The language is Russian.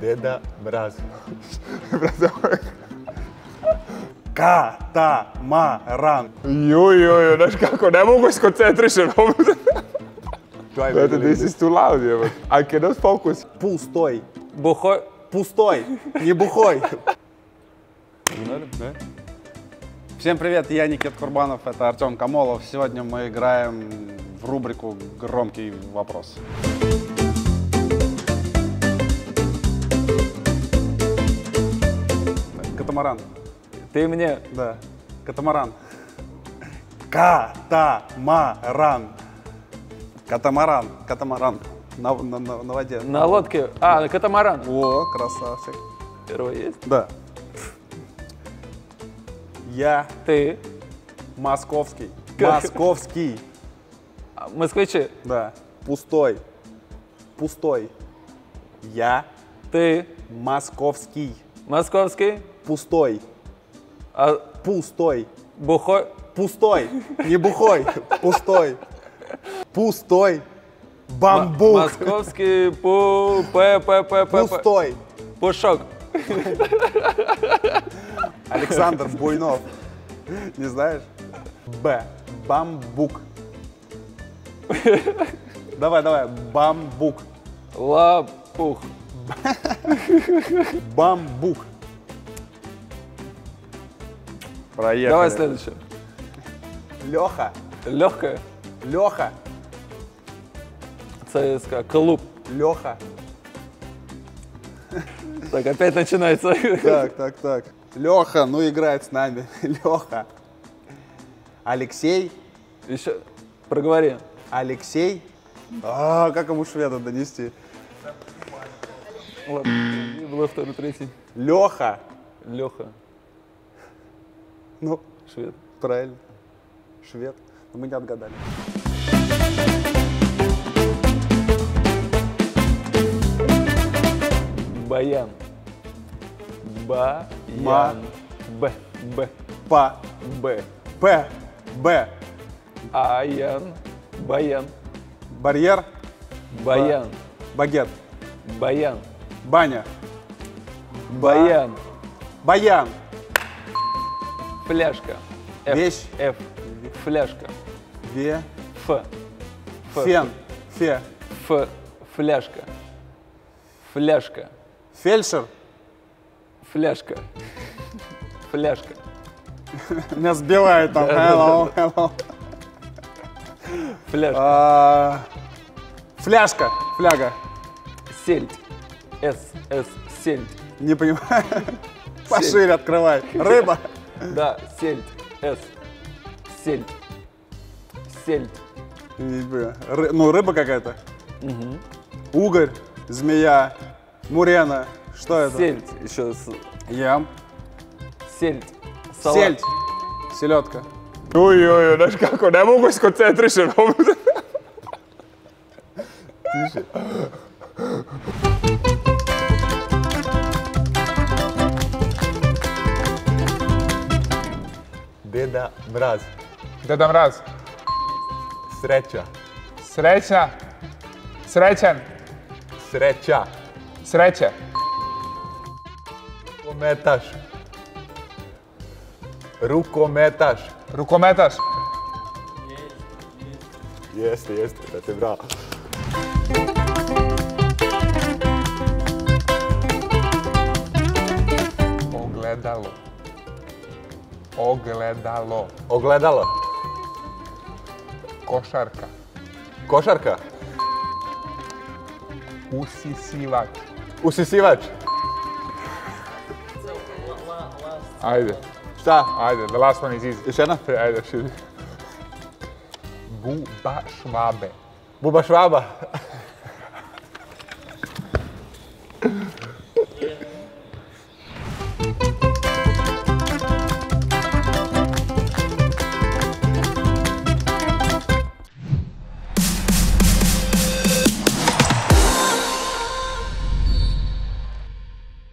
Deda Mraz. Katamaran. Joj, znaš kako, ne mogu skoncentrišen. This is too loud, I cannot focus. Пустой. Бухой. Пустой. Не бухой. Да? Всем привет, я Никит Курбанов, это Артем Камолов. Сегодня мы играем в рубрику «Громкий вопрос». Катамаран. Ты мне. Да. Катамаран. Катамаран. Катамаран. Катамаран. На воде. На лодке. А, катамаран. О, красавчик. Первый есть? Да. Я Ты. московский. Как? Московский. Москвичи. Да. Пустой. Пустой. Я Ты. московский. Московский. Пустой. А Пустой. бухой. Пустой. Не бухой. Пустой. Пустой. Бамбук. Московский Пустой. Пушок. Александр Буйнов. Не знаешь? Б. Бамбук. Давай. Бамбук. Лапух. Бамбук. Проехали. Давай следующее. Леха. Легкое. Леха. ЦСКА. Клуб. Леха. Так, опять начинается. Так. Леха, ну играет с нами. Леха. Алексей. Еще. Проговори. Алексей. А, как ему шведа донести? Ладно. Было второй, третий. Леха. Леха. Ну, Швед. правильно. Швед. Но мы не отгадали. Баян. Баян. Ма. Б. Па. Б. П. Б. Аян. Баян. Барьер. Баян. Багет. Баян. Баня. Баян. Баян. Фляжка. Ф. Вещь. Ф. Фляжка. Ве. Ф. Ф. Фен. Фе. Ф. Фляжка. Фляжка. Фельдшер. Фляжка. Фляжка. Меня сбивает там. Hello. Фляжка. Фляжка. Фляга. Сельдь. С. Сельдь. Не понимаю. Пошире открывай. Рыба. Да, сельдь. С. Сельдь. Сельдь. Ну, рыба какая-то. Угорь. Змея. Мурена. Что это? Сельдь. Еще с. Ям. Сельдь. Сельдь. Селедка. Joj, znaš kako, ne mogu skoncentrišen. Тише. Deda Mraz. Deda Mraz. Sreća. Sreća. Srećan. Sreća. Sreće. Rukometaš. Rukometaš. Rukometaš. Jeste, brate, bravo. Ogledalo. Ogledalo. Ogledalo. Košarka. Košarka. Usisivač. Usisivač. Ajde. Šta? Ajde, the last one is easy. Još jedna? Ajde, širi. Buba švabe. Buba švaba.